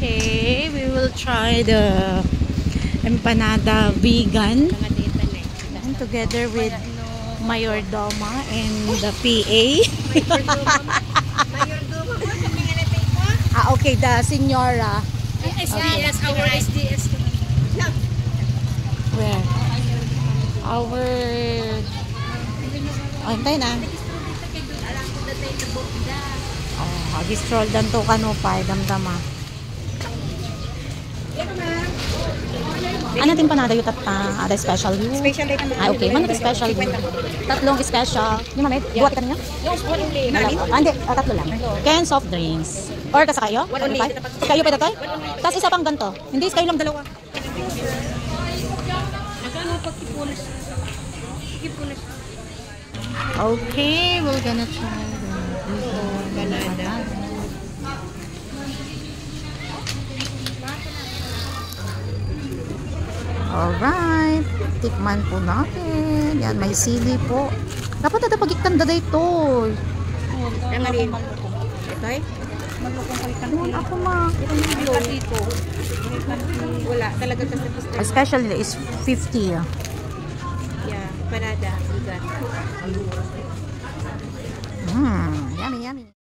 Okay, we will try the empanada vegan and together with Mayordoma and the PA. Okay, the Senora. SDS, our SDS. Where? Our... Antay na. Mag-stroll dan to kanupay, damdama. Ano natin panada yung ada special view? Special day naman. Okay, man ito special view. Tatlong special. Hindi man, buhat kita niya? Hindi, tatlo lang. Can soft drinks. Or kasa kayo? Kayo pa ito? Tapos isa pang ganito. Hindi, kayo lang dalawa. Okay, we're gonna try the banana. Alright, tikman po natin. Yan, may sili po. Dapat ito pagiktan daday ito. Ito eh? Doon ako ma. Dito. Wala. Talaga kasi Special is 50. yeah, panada. Bigat. Yummy, yummy.